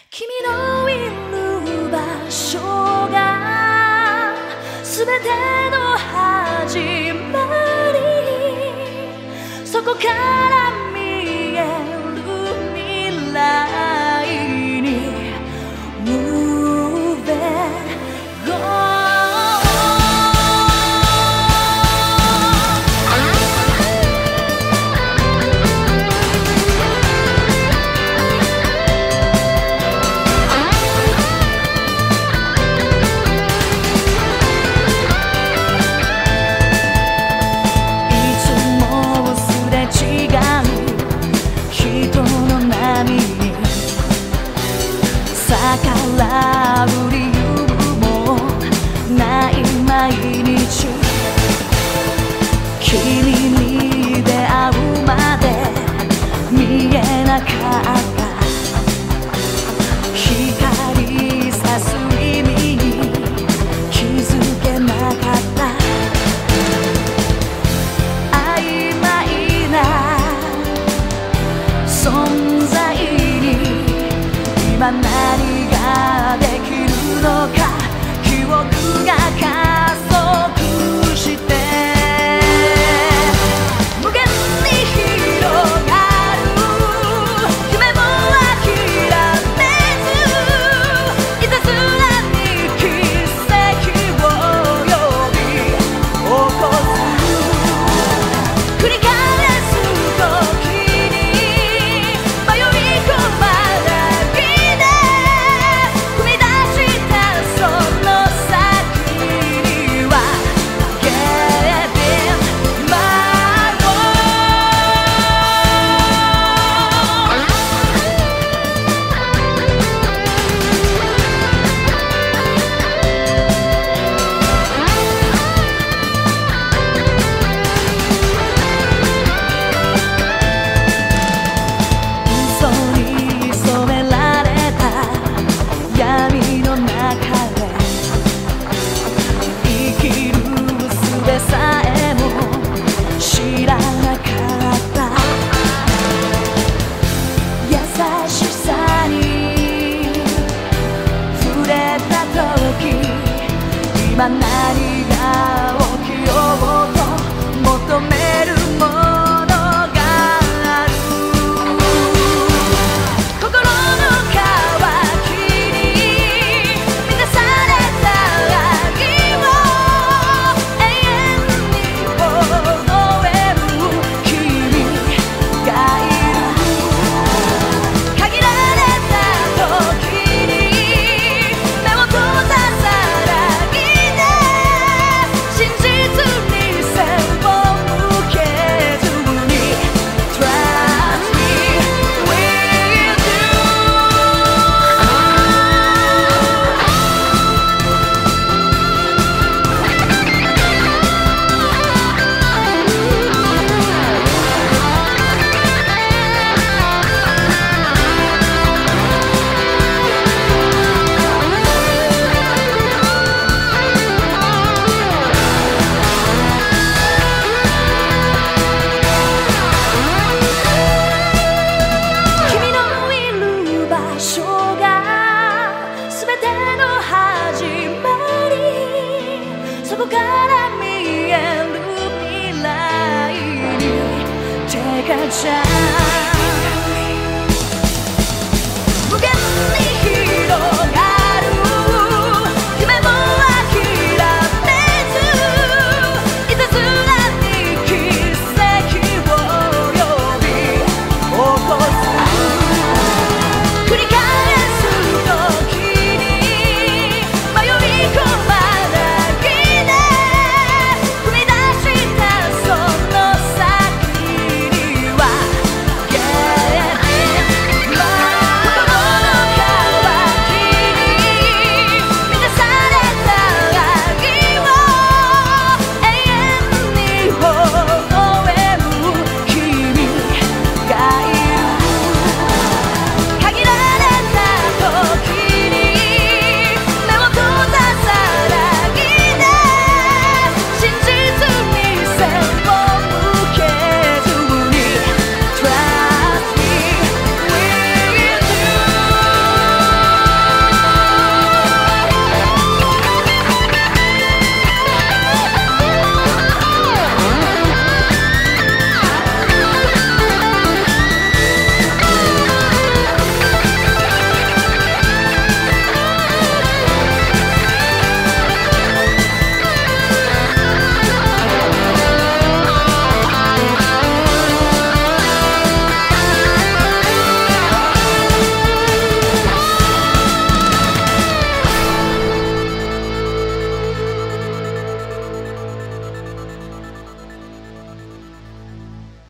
君のいる場所が全ての始まり、そこから見える未来に Move and go。逆らう理由もない毎日、君に出会うまで見えなかった光さす意味に気づけなかった。曖昧な存在に今何ができるのか、記憶が加速して無限に広がる夢も諦めず、いたずらに奇跡を呼び起こす。繰り返す時に迷い込ま今何が起きようと求め